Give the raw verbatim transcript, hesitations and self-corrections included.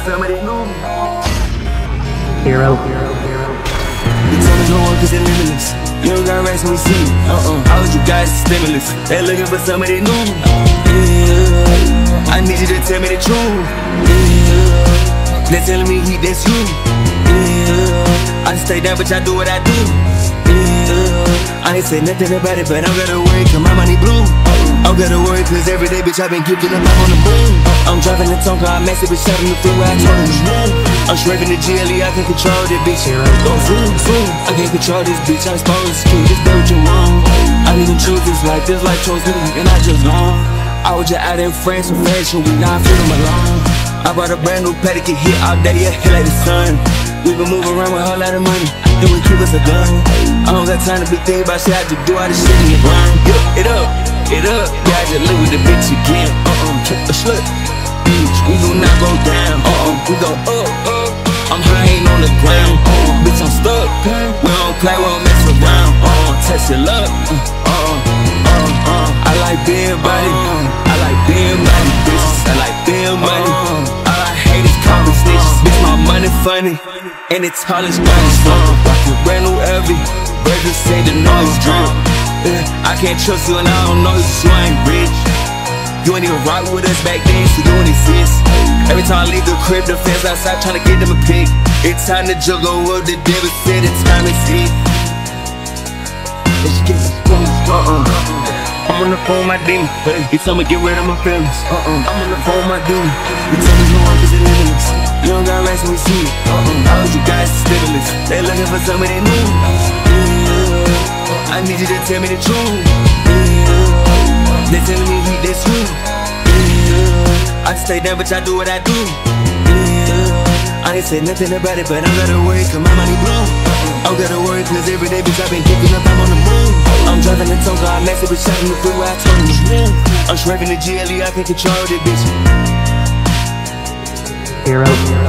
somebody new. Hero, hero, hero. You tell me go on cause they're limitless. You don't got rest when we see you. Uh-uh. All you guys are stimulus. They looking for somebody new. Yeah. I need you to tell me the truth. Yeah. They're telling me he, that's you. Yeah. I stay down but I do what I do. Yeah. I ain't say nothing about it but I'm gonna worry cause my money blue. I'm gonna worry cause every day bitch I been gifted up, I'm on the moon. I'm driving the Tonka, I'm messing with shot in the freeway, I told him to run. I'm swerving the G L E, I can control this bitch. Go zoom, zoom, I can't control this bitch, I'm supposed to just do what you want. I didn't choose this life, this life chose me, and I just gone. I was just out in France with fashion, we not feeling alone. I bought a brand new pedicure, hit all day, yeah, hit like the sun. We been moving around with a whole lot of money, then we keep us a gun. I don't got time to be thinking about shit, I just do all this shit and get blind. Get it up, get up, yeah, I just live with the bitch again. Uh-uh, a slut, bitch, we do not go down. Uh-uh, we go up, up. I'm high, ain't on the ground. Uh-uh, bitch, I'm stuck. We don't play, we don't mess around. Uh-uh, test your luck. Uh-uh, uh-uh, uh. I like being body. Uh-uh. I like being body, bitches. I like being money. Uh-uh. All I hate is common snitches. Bitch, my money funny, and it's all as money. Uh-uh, rockin' brand new Elvie. Burgers say the noise drunk. Yeah, I can't trust you and I don't know you, so I ain't rich. You ain't even rock with us back then, so you don't exist. Every time I leave the crib, the fans outside tryna get them a pic. It's time to juggle what the devil said, it's time is it. Let's get this uh-uh. I'm on the phone with my demon. He told me get rid of my feelings. Uh-uh. I'm on the phone with my demon. He told me go on cause they're limitless. You don't got rest when we see you. Uh-uh. All you guys are stimulus. They looking for somebody new. Yeah. I need you to tell me the truth. Yeah. They telling me he, that's you. Yeah. I stay down but I do what I do. Yeah. I ain't say nothing about it but I'm gonna worry cause my money blue. I'm gonna worry cause every day bitch I been kicking up, I'm on the moon. I'm driving the Tonka, I'm messing with shot in the freeway, I told him to run. I'm swerving the G L E, I can control this bitch. Hero.